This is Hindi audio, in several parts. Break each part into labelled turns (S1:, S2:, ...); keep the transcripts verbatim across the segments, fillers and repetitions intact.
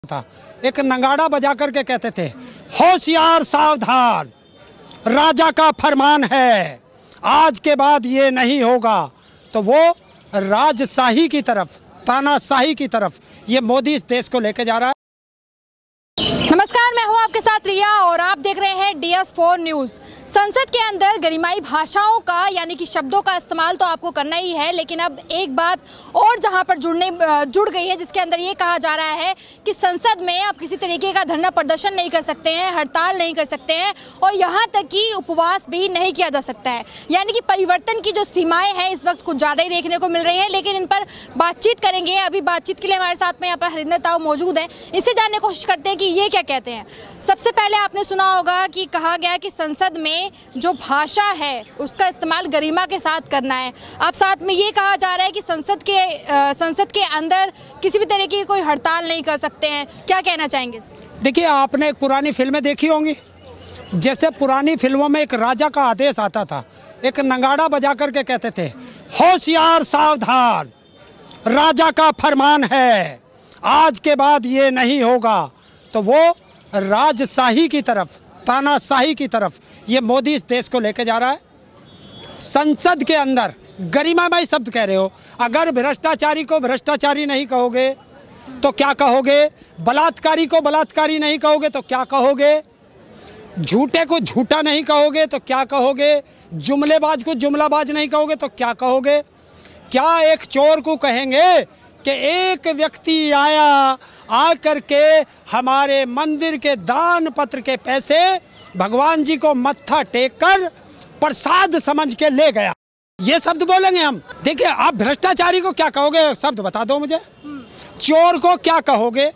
S1: था। एक नगाड़ा बजा करके कहते थे, होशियार सावधान, राजा का फरमान है, आज के बाद ये नहीं होगा। तो वो राजशाही की तरफ, तानाशाही की तरफ ये मोदी इस देश को लेके जा रहा है।
S2: नमस्कार, मैं हूं आपके साथ रिया और आप देख रहे हैं डी एस फोर न्यूज़। संसद के अंदर गरिमाई भाषाओं का यानी कि शब्दों का इस्तेमाल तो आपको करना ही है, लेकिन अब एक बात और जहां पर जुड़ने जुड़ गई है, जिसके अंदर ये कहा जा रहा है कि संसद में आप किसी तरीके का धरना प्रदर्शन नहीं कर सकते हैं, हड़ताल नहीं कर सकते हैं और यहाँ तक कि उपवास भी नहीं किया जा सकता है। यानी कि परिवर्तन की जो सीमाएँ हैं इस वक्त कुछ ज़्यादा ही देखने को मिल रही हैं, लेकिन इन पर बातचीत करेंगे। अभी बातचीत के लिए हमारे साथ में यहाँ पर हरिंदर ताऊ मौजूद हैं, इसे जानने की कोशिश करते हैं कि ये क्या कहते हैं। सबसे पहले आपने सुना होगा कि कहा गया कि संसद में जो भाषा है उसका इस्तेमाल गरिमा के साथ करना है। अब साथ में ये कहा जा रहा है कि संसद के आ, संसद के अंदर किसी भी तरह की कोई हड़ताल नहीं कर सकते हैं। क्या कहना चाहेंगे?
S1: देखिए, आपने एक पुरानी फिल्में देखी होंगी, जैसे पुरानी फिल्मों में एक राजा का आदेश आता था, एक नगाड़ा बजा करके कहते थे, होशियार सावधान, राजा का फरमान है, आज के बाद ये नहीं होगा। तो वो राजशाही की तरफ, तानाशाही की तरफ ये मोदी इस देश को लेके जा रहा है। संसद के अंदर गरिमामय शब्द कह रहे हो, अगर भ्रष्टाचारी को भ्रष्टाचारी नहीं कहोगे तो क्या कहोगे? बलात्कारी को बलात्कारी नहीं कहोगे तो क्या कहोगे? झूठे को झूठा नहीं कहोगे तो क्या कहोगे? जुमलेबाज को जुमलाबाज नहीं कहोगे तो क्या कहोगे? क्या एक चोर को कहेंगे कि एक व्यक्ति आया, आ करके हमारे मंदिर के दान पत्र के पैसे भगवान जी को मत्था टेक कर प्रसाद समझ के ले गया, ये शब्द बोलेंगे हम? देखिए, आप भ्रष्टाचारी को क्या कहोगे? शब्द बता दो मुझे। चोर को क्या कहोगे?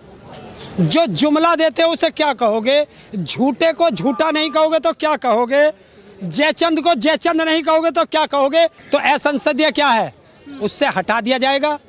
S1: जो जुमला देते हो उसे क्या कहोगे? झूठे को झूठा नहीं कहोगे तो क्या कहोगे? जयचंद को जयचंद नहीं कहोगे तो क्या कहोगे? तो असंसदीय क्या है, उससे हटा दिया जाएगा।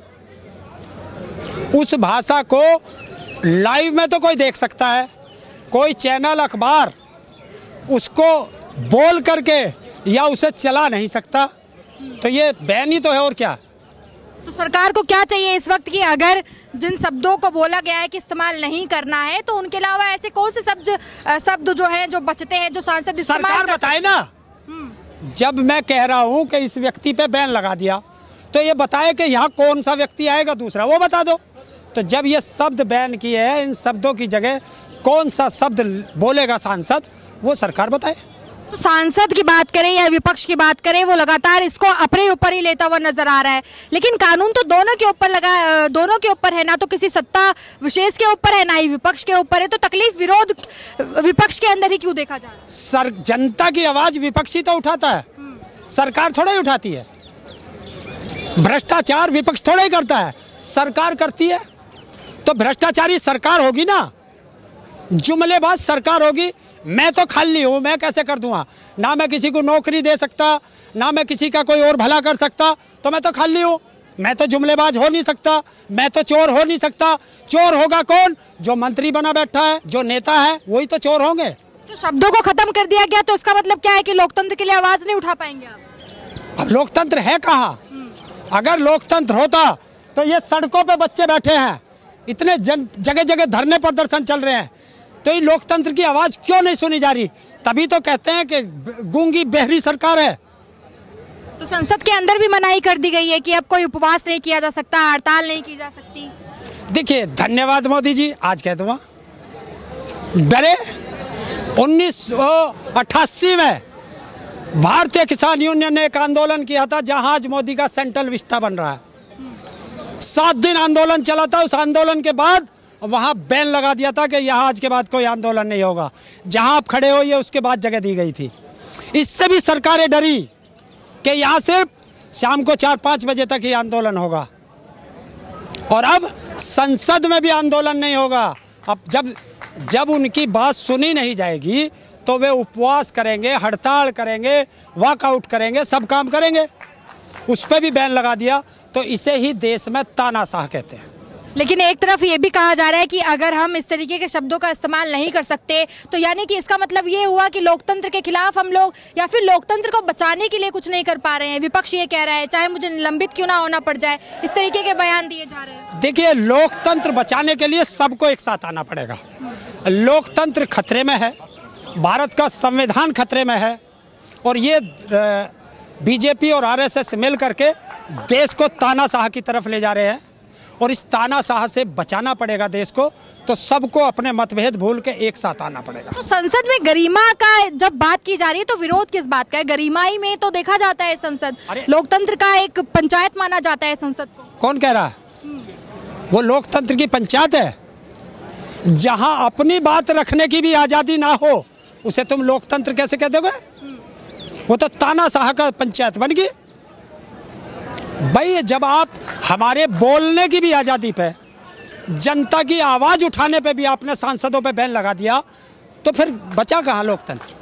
S1: उस भाषा को लाइव में तो कोई देख सकता है, कोई चैनल अखबार उसको बोल करके या उसे चला नहीं सकता, तो ये बैन ही तो है और क्या।
S2: तो सरकार को क्या चाहिए इस वक्त कि अगर जिन शब्दों को बोला गया है कि इस्तेमाल नहीं करना है, तो उनके अलावा ऐसे कौन से शब्द शब्द जो हैं जो बचते हैं जो सांसद इस्तेमाल
S1: सरकार बताए ना। जब मैं कह रहा हूँ कि इस व्यक्ति पे बैन लगा दिया, तो ये बताए कि यहाँ कौन सा व्यक्ति आएगा, दूसरा वो बता दो। तो जब ये शब्द बैन किए हैं, इन शब्दों की जगह कौन सा शब्द बोलेगा सांसद, वो सरकार बताए।
S2: तो सांसद की बात करें या विपक्ष की बात करें, वो लगातार इसको अपने ऊपर ही लेता हुआ नजर आ रहा है, लेकिन कानून तो दोनों के ऊपर लगा, दोनों के ऊपर है ना, तो किसी सत्ता विशेष के ऊपर है ना ही विपक्ष के ऊपर है। तो तकलीफ विरोध विपक्ष के अंदर ही क्यों देखा जा रहा है?
S1: सर, जनता की आवाज विपक्षी तो उठाता है, सरकार थोड़ा ही उठाती है। भ्रष्टाचार विपक्ष थोड़ा ही करता है, सरकार करती है। तो भ्रष्टाचारी सरकार होगी ना, जुमलेबाज सरकार होगी। मैं तो खाली हूँ, मैं कैसे कर दूंगा? ना मैं किसी को नौकरी दे सकता, ना मैं किसी का कोई और भला कर सकता, तो मैं तो खाली हूँ। मैं तो जुमलेबाज हो नहीं सकता, मैं तो चोर हो नहीं सकता। चोर होगा कौन? जो मंत्री बना बैठा है, जो नेता है, वही तो चोर होंगे।
S2: तो शब्दों को खत्म कर दिया गया, तो इसका मतलब क्या है कि लोकतंत्र के लिए आवाज नहीं उठा पाएंगे आप?
S1: अब लोकतंत्र है कहाँ? अगर लोकतंत्र होता तो ये सड़कों पे बच्चे बैठे हैं, इतने जगह जगह धरने प्रदर्शन चल रहे हैं, तो ये लोकतंत्र की आवाज क्यों नहीं सुनी जा रही? तभी तो कहते हैं कि गूंगी बहरी सरकार है।
S2: तो संसद के अंदर भी मनाही कर दी गई है कि अब कोई उपवास नहीं किया जा सकता, हड़ताल नहीं की जा सकती।
S1: देखिए, धन्यवाद मोदी जी, आज कह दूंगा डरे। उन्नीस सौ अट्ठासी में भारतीय किसान यूनियन ने एक आंदोलन किया था, जहां आज मोदी का सेंट्रल विस्टा बन रहा है। सात दिन आंदोलन चला था। उस आंदोलन के बाद वहां बैन लगा दिया था कि यहाँ आज के बाद कोई आंदोलन नहीं होगा। जहां आप खड़े हो, ये उसके बाद जगह दी गई थी। इससे भी सरकारें डरी कि यहाँ सिर्फ शाम को चार पाँच बजे तक ही आंदोलन होगा, और अब संसद में भी आंदोलन नहीं होगा। अब जब जब उनकी बात सुनी नहीं जाएगी तो वे उपवास करेंगे, हड़ताल करेंगे, वॉकआउट करेंगे, सब काम करेंगे। उस पर भी बैन लगा दिया। तो इसे ही देश में तानाशाह कहते हैं।
S2: लेकिन एक तरफ ये भी कहा जा रहा है कि अगर हम इस तरीके के शब्दों का इस्तेमाल नहीं कर सकते तो यानी कि इसका मतलब ये हुआ कि लोकतंत्र के खिलाफ हम लोग या फिर लोकतंत्र को बचाने के लिए कुछ नहीं कर पा रहे हैं। विपक्ष ये कह रहा है चाहे मुझे निलंबित क्यों ना होना पड़ जाए, इस तरीके के बयान दिए जा रहे हैं।
S1: देखिए, लोकतंत्र बचाने के लिए सबको एक साथ आना पड़ेगा। लोकतंत्र खतरे में है, भारत का संविधान खतरे में है और ये बीजेपी और आरएसएस मिल करके देश को तानाशाह की तरफ ले जा रहे हैं और इस तानाशाह से बचाना पड़ेगा देश को। तो सबको अपने मतभेद भूल के एक साथ आना पड़ेगा।
S2: तो संसद में गरिमा का जब बात की जा रही है तो विरोध किस बात का है? गरिमाई में तो देखा जाता है संसद लोकतंत्र का एक पंचायत माना जाता है संसद को।
S1: कौन कह रहा है वो लोकतंत्र की पंचायत है? जहां अपनी बात रखने की भी आजादी ना हो उसे तुम लोकतंत्र कैसे कह दोगे? वो तो तानाशाह का पंचायत बन गई। भाई, जब आप हमारे बोलने की भी आज़ादी पे, जनता की आवाज़ उठाने पे भी आपने सांसदों पे बैन लगा दिया तो फिर बचा कहाँ लोकतंत्र?